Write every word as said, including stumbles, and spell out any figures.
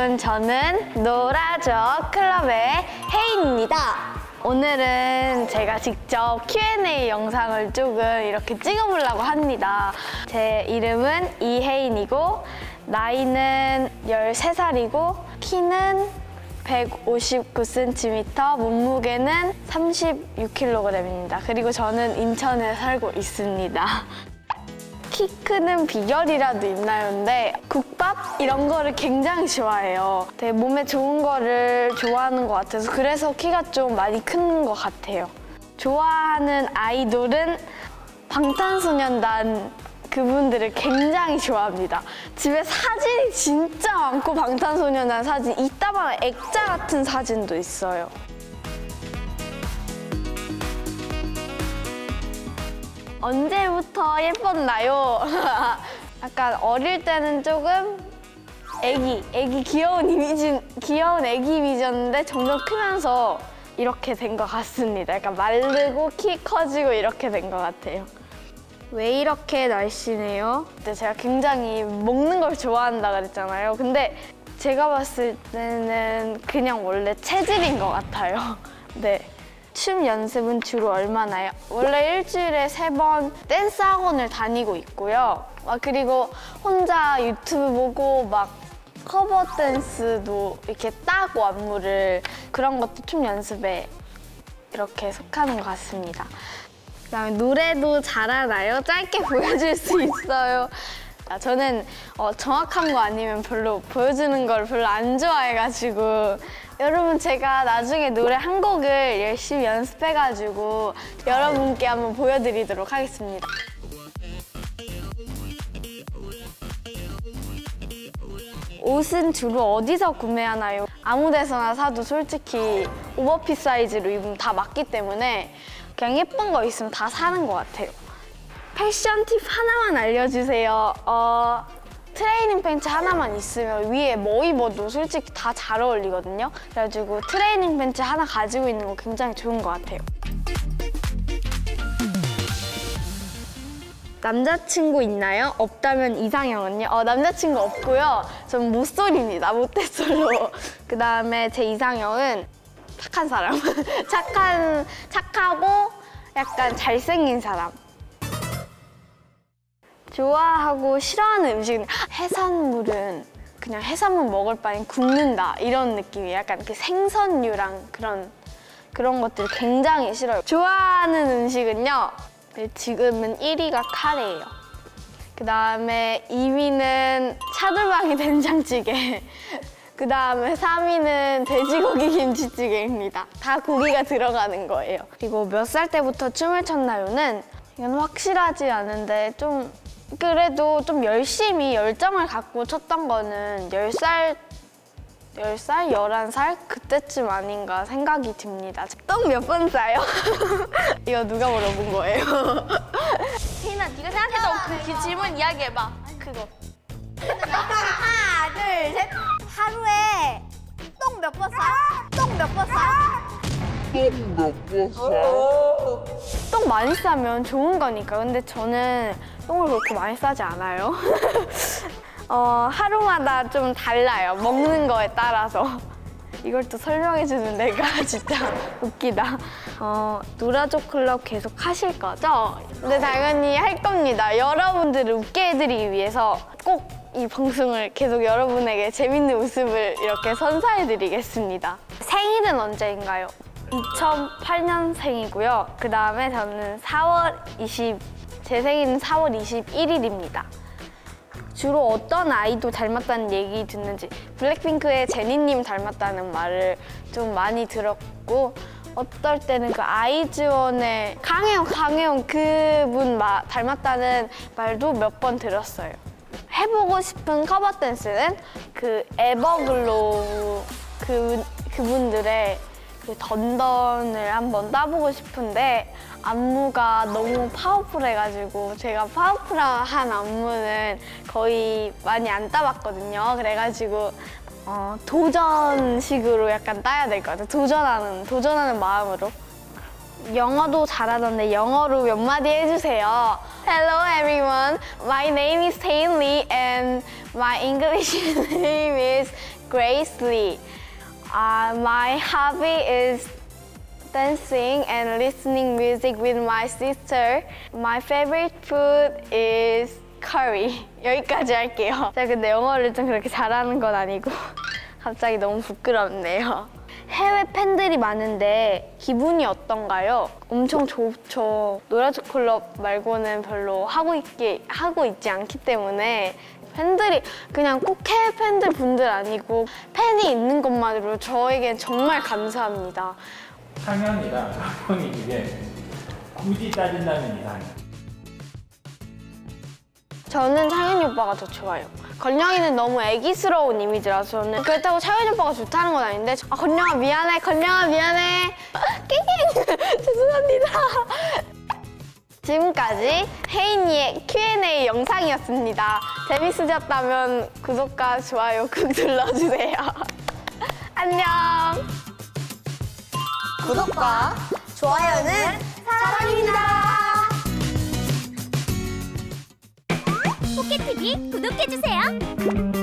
여러분, 저는 놀아줘 클럽의 혜인입니다. 오늘은 제가 직접 큐 앤 에이 영상을 조금 이렇게 찍어보려고 합니다. 제 이름은 이혜인이고 나이는 열세 살이고 키는 백오십구 센티미터, 몸무게는 삼십육 킬로그램입니다. 그리고 저는 인천에 살고 있습니다. 키 크는 비결이라도 있나요? 근데 국밥 이런 거를 굉장히 좋아해요. 되게 몸에 좋은 거를 좋아하는 것 같아서 그래서 키가 좀 많이 큰 것 같아요. 좋아하는 아이돌은 방탄소년단 그분들을 굉장히 좋아합니다. 집에 사진이 진짜 많고 방탄소년단 사진, 이따만 액자 같은 사진도 있어요. 언제부터 예뻤나요? 약간 어릴 때는 조금 애기, 애기 귀여운 이미지, 귀여운 애기 이미지였는데 점점 크면서 이렇게 된 것 같습니다. 약간 마르고 키 커지고 이렇게 된 것 같아요. 왜 이렇게 날씬해요? 근데 제가 굉장히 먹는 걸 좋아한다 그랬잖아요. 근데 제가 봤을 때는 그냥 원래 체질인 것 같아요. 네. 춤 연습은 주로 얼마나요? 원래 일주일에 세 번 댄스 학원을 다니고 있고요. 아, 그리고 혼자 유튜브 보고 막 커버 댄스도 이렇게 따고 안무를, 그런 것도 춤 연습에 이렇게 속하는 것 같습니다. 그다음에 노래도 잘하나요? 짧게 보여줄 수 있어요. 저는 어, 정확한 거 아니면 별로 보여주는 걸 별로 안 좋아해가지고, 여러분 제가 나중에 노래 한 곡을 열심히 연습해가지고 여러분께 한번 보여드리도록 하겠습니다. 옷은 주로 어디서 구매하나요? 아무 데서나 사도 솔직히 오버핏 사이즈로 입으면 다 맞기 때문에 그냥 예쁜 거 있으면 다 사는 것 같아요. 패션 팁 하나만 알려주세요. 어, 트레이닝 팬츠 하나만 있으면 위에 뭐 입어도 솔직히 다 잘 어울리거든요. 그래가지고 트레이닝 팬츠 하나 가지고 있는 거 굉장히 좋은 것 같아요. 남자친구 있나요? 없다면 이상형은요? 어, 남자친구 없고요. 전 모쏠입니다. 모태솔로. 그 다음에 제 이상형은 착한 사람. 착한, 착하고 약간 잘생긴 사람. 좋아하고 싫어하는 음식은 해산물은 그냥 해산물 먹을 바엔 굽는다 이런 느낌이에요. 약간 이렇게 생선류랑 그런 그런 것들 굉장히 싫어요. 좋아하는 음식은요, 지금은 일 위가 카레예요. 그 다음에 이 위는 차돌박이 된장찌개. 그 다음에 삼 위는 돼지고기 김치찌개입니다. 다 고기가 들어가는 거예요. 그리고 몇 살 때부터 춤을 췄나요는 이건 확실하지 않은데 좀 그래도 좀 열심히 열정을 갖고 췄던 거는 열 살, 열 살, 열한 살 그때쯤 아닌가 생각이 듭니다. 똥 몇 번 싸요? 이거 누가 물어본 거예요? 혜인아, 네가 생각했던 그, 그 질문 이야기해봐. 그거. 하나, 둘, 셋. 하루에 똥 몇 번 싸? 똥 몇 번 싸? 똥 몇 번 싸? 똥 많이 싸면 좋은 거니까. 근데 저는 똥을 그렇게 많이 싸지 않아요. 어, 하루마다 좀 달라요. 먹는 거에 따라서. 이걸 또 설명해주는 내가 진짜 웃기다. 어, 놀아줘 클럽 계속 하실 거죠? 네, 당연히 할 겁니다. 여러분들을 웃게 해드리기 위해서 꼭 이 방송을 계속 여러분에게 재밌는 웃음을 이렇게 선사해드리겠습니다. 생일은 언제인가요? 이천팔 년생이고요. 그 다음에 저는 사월 이십, 제 생일은 사월 이십일일입니다. 주로 어떤 아이돌 닮았다는 얘기 듣는지, 블랙핑크의 제니님 닮았다는 말을 좀 많이 들었고, 어떨 때는 그 아이즈원의 강혜원, 강혜원 그분 마, 닮았다는 말도 몇 번 들었어요. 해보고 싶은 커버 댄스는 그 에버글로우 그, 그분들의 그 던던을 한번 따보고 싶은데 안무가 너무 파워풀해가지고 제가 파워풀한 안무는 거의 많이 안 따봤거든요. 그래가지고 어, 도전식으로 약간 따야 될 것 같아요. 도전하는, 도전하는 마음으로. 영어도 잘하던데 영어로 몇 마디 해주세요. Hello everyone, my name is Tae Lee and my English name is Grace Lee. Uh, my hobby is dancing and listening music with my sister. My favorite food is curry. 여기까지 할게요. 제가 근데 영어를 좀 그렇게 잘하는 건 아니고 갑자기 너무 부끄럽네요. 해외 팬들이 많은데 기분이 어떤가요? 엄청 좋죠. 노라조 클럽 말고는 별로 하고 있기 하고 있지 않기 때문에 팬들이 그냥 꼭 해외 팬들 분들 아니고 팬이 있는 것만으로 저에겐 정말 감사합니다. 상현이랑 가평이 중에 굳이 따진다는 이상. 저는 창현이 오빠가 더 좋아요. 건영이는 너무 애기스러운 이미지라서 저는 그렇다고 창현이 오빠가 좋다는 건 아닌데 아, 건영아 미안해, 건영아 미안해. 낑낑 죄송합니다. 지금까지 혜인이의 큐 앤 에이 영상이었습니다. 재밌으셨다면 구독과 좋아요 꾹 눌러주세요. 안녕. 구독과 좋아요는 사랑입니다. 포켓티비 구독해주세요.